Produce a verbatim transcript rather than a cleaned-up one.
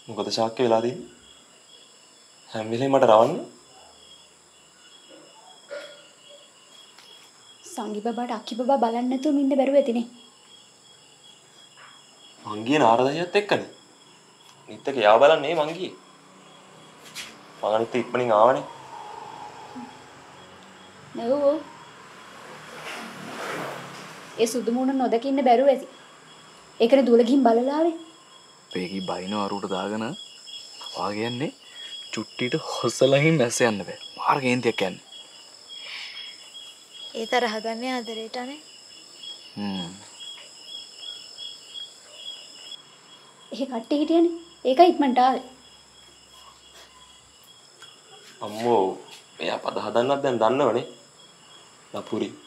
මොකද ශාක්‍ය වෙලා තියෙන්නේ? හැම වෙලේම මට රවන්න. සංගි බබාට අක්කි බබා බලන්න නැතුව ඉන්න බැරුව ඇතිනේ. මං ගියේ නාරදයියත් එක්කනේ. නිත් එක යා බලන්නේ මං ගියේ. මං අනිත් ඉක්මනින් ආවනේ. නෝ. ඒ සුදු මුණ නොදකින්න බැරුව ඇති. ඒකනේ දුවල ගිහින් බලලා ආවේ. පේකි බයිනෝ අරුට දාගෙන වා කියන්නේ චුට්ටිට හොසලහින් නැස යන්න බෑ. මාර කේන්තියක් යන්නේ. ඒ තරහ ගන්නේ ආදරේට අනේ. හ්ම්. එහෙ කට්ටි හිටියනේ. ඒකයි ඉක්මනට ආවේ. අම්මෝ මෙයා පද හදන්නත් දැන් දන්නවනේ. නපුරි.